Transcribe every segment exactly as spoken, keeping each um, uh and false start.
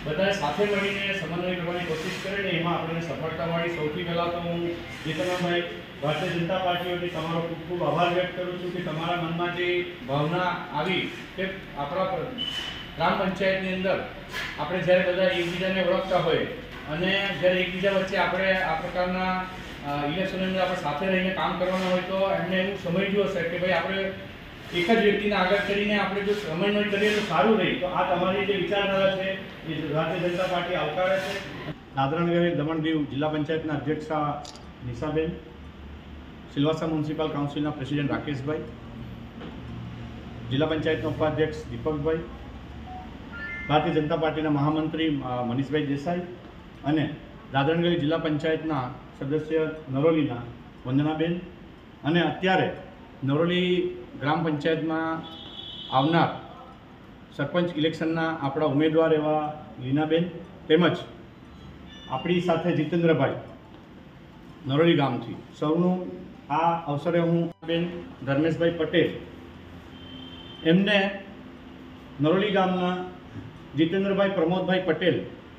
બધાએ સાથે મળીને સમન્વય કરવાની કોશિશ કરે ને એમાં આપણને સફળતા મળી। સૌથી પહેલાં તો હું જીતનભાઈ ભારતીય જનતા પાર્ટી વતી તમારો ખૂબ ખૂબ આભાર વ્યક્ત કરું છું કે તમારા મનમાં જે ભાવના આવી કે આપણા ગ્રામ પંચાયતની અંદર આપણે જ્યારે બધા એકબીજાને ઓળખતા હોય અને જ્યારે એકબીજા વચ્ચે આપણે આ પ્રકારના ઇલેક્શનની અંદર આપણે સાથે રહીને કામ કરવાના હોય તો એમને એવું સમજ્યું હશે કે ભાઈ આપણે એક જ વ્યક્તિને આગળ કરીને આપણે જો સમન્વય કરીએ તો સારું રહે। તો આ તમારી જે વિચારધારા છે એ ભારતીય જનતા પાર્ટી આવકારે છે। નાદરણગઢ દમણ દીવ જિલ્લા પંચાયતના અધ્યક્ષા નિશાબેન, સિલવાસા મ્યુનિસિપલ કાઉન્સિલના પ્રેસિડેન્ટ રાકેશભાઈ, જિલ્લા પંચાયતના ઉપાધ્યક્ષ દીપકભાઈ, ભારતીય જનતા પાર્ટીના મહામંત્રી મનીષભાઈ દેસાઈ અને દાદરણગઢ જિલ્લા પંચાયતના સદસ્ય નરોલીના વંદનાબેન અને અત્યારે નરોલી ગ્રામ પંચાયતમાં આવનાર સરપંચ ઇલેક્શનના આપણા ઉમેદવાર એવા લીનાબેન તેમજ આપણી સાથે જીતેન્દ્રભાઈ નરોલી ગામથી સૌનું આ અવસરે હું બેન ધર્મેશભાઈ પટેલ એમને નરોલી ગામના જીતેન્દ્રભાઈ પ્રમોદભાઈ પટેલ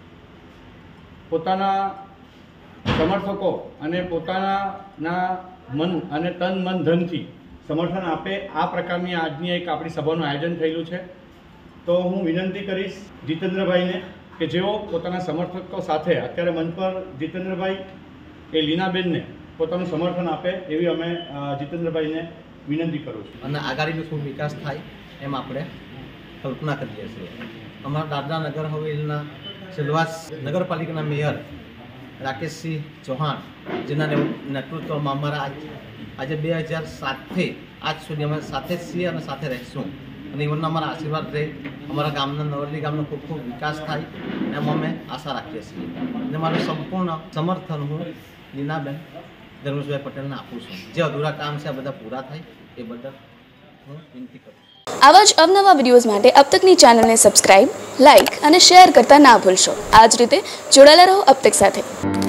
પોતાના સમર્થકો અને પોતાના મન અને તન મન ધનથી સમર્થન આપે આ પ્રકારની આજની એક આપણી સભાનું આયોજન થયેલું છે। તો હું વિનંતી કરીશ જીતેન્દ્રભાઈને કે જેઓ પોતાના સમર્થકો સાથે અત્યારે મંચ પર જીતેન્દ્રભાઈ એ લીનાબેનને પોતાનું સમર્થન આપે એવી અમે જીતેન્દ્રભાઈને વિનંતી કરું છું અને આગાડીનો ખૂબ વિકાસ થાય એમ આપણે કલ્પના કરીએ છીએ। અમારા દાદરા નગર હવેલીના સિલવાસ નગરપાલિકાના મેયર રાકેશસિંહ ચૌહાણ જેના નેતૃત્વમાં અમારા આજે બે હજાર સાતથી આજ સુધી અમે સાથે જ છીએ અને સાથે રહીશું અને એમના અમારા આશીર્વાદ રહે અમારા ગામના નરોલી ગામનો ખૂબ ખૂબ વિકાસ થાય એમ અમે આશા રાખીએ છીએ અને મારું સંપૂર્ણ સમર્થન હું લીનાબેન ધર્મેશભાઈ પટેલને આપું છું। જે અધૂરા કામ છે આ બધા પૂરા થાય એ બદલ હું વિનંતી કરું છું। આવા જ અવનવા વિડીયોઝ માટે અબતકની ચેનલને સબસ્ક્રાઇબ, લાઇક અને શેર કરતા ના ભૂલશો। આ જ રીતે જોડાયેલા રહો અબતક સાથે।